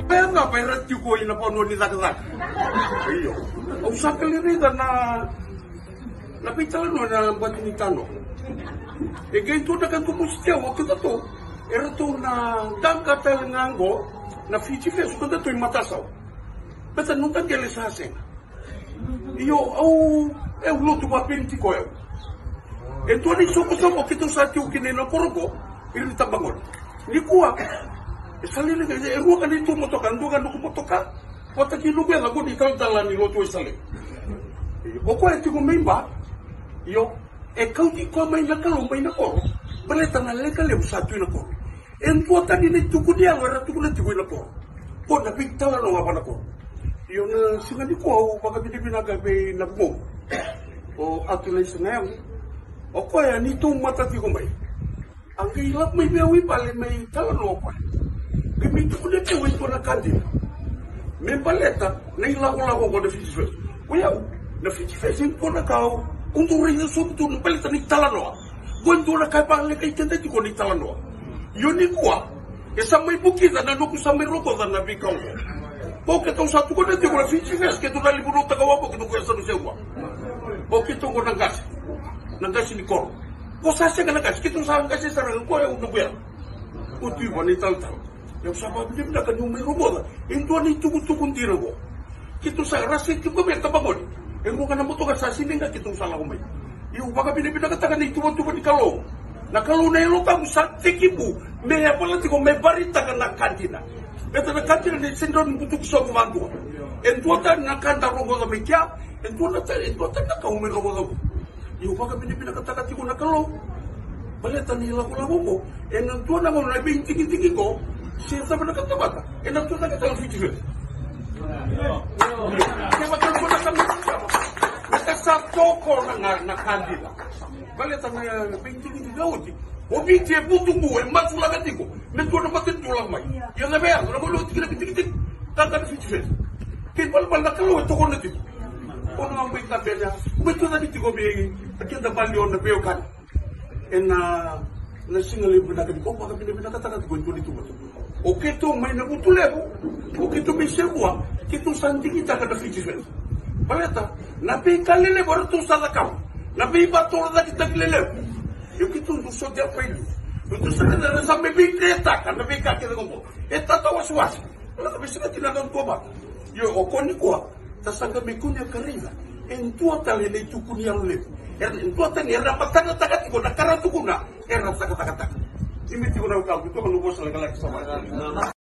Pera pera tiko ina pono ni tak. Iyo. Au sakali rida na pitala no na bati tano. E kay tu kan tu mustia o kita to. Era to na dangka talangango na Fiji Fest ko to matasaw. Basta nung tanggal sa asin. Iyo au luto pa pinti ko eu. Ento ni soko kito sa tiu kineno koroko ili tabangon. Ni kuwa salile ka ruwa kan itu motokan duga no motoka. Pota kilo bela ko di tala ni loto sale. O ko eti ko memba. Yo kau di ko mai na kalo mai na koro. Beleta na leka le usatu na koro. Ento tadi ni tuku dia wera tuku na tuku na koro. Ko na pitala no apa na koro. Yo na singa di ko baka binaga be na mo. O atulay sa o ko ya ni tu mata ti ko mai. Ang hilap may biyawi pala may talano ko. Kami ko na tiwin ko na kantin. May paleta na ilako-lako ko na Fiji Fest. Kuya, na Fiji Fest ko na kao. Kung turin na sumto ng paleta ni talano. Gwento na kay pangalan kay kanda ko ni talano. Yun ni kuwa. Sa may bukita na nuko sa may roko na nabikaw ko. Bakit ang sato ko na tiyo na Fiji Fest. Kito na libunong tagawa po kito kuya sa nusewa. Bakit ang ko nang gas. Nang gas ni Koro. Kung sasya ka na gas. Kitong saan kasi sarang ko ay unabuyan. Uti ba ni tal-tal. Yung sababu dia nak yung may rumor. Ito ni tukun tira ko. Kito sa rasit yung kami tabangon. Yung mga namuto ka sa sininga kitong sala ko may. Yung baka pinagkatakan ni tuwa-tuwa ni Kalong. Na Kalong na yung utang sa tikipu. May pala tiko may barita ka na kantina. Ito na kantina ni sindron butuk sa kumangko. Ito ta nakanta rumor may kya. Ito ta nakahumay rumor. Yung baka pinagkatakan tiko na Kalong. Balita nila ko lang mo. E nang tuwa naman na bintingin-tingin ko. Siya sabi na katabata. E natuwa na kita ang Fiji Fest. Kaya magkano na kami siya. Nakasato ko na kandila. Balita na bintingin gawin. O binti e butong buhay. Matulagati ko. Natuwa na matitulang may. Yan na ba yan? Nagulo, tigil. Tanda na Fiji Fest. Kaya palapal na kaluwa. Ito ko na dito. O nga may tabi niya. Umito na dito ko biyay. At yung nabalyon na bayo kan. Na singali pinagin ko, baka pinagkatakat ko ito dito. O kito may nagutulero, o kito may serbuwa, kito sandi kita kada Fiji Fest. Baleta, nabi kalile baru tu sa lakam, nabi bator na kita kilele. Yung kito nuso dia pwede. Ito sa kanila sa may bigreta, kan nabi kakita ko. Tatawas-was. Wala kami sila tinagang ko ba? Yung okoni ko, tasangga may kunya karila. Entua tali na ito kunya ulit. Entua tali, dapat tagat-tagat ko, nakaratu ko na. Erap tagat-tagat. Imiti ko na yung kalbo, ito kanubos sa lagalaki sa mga.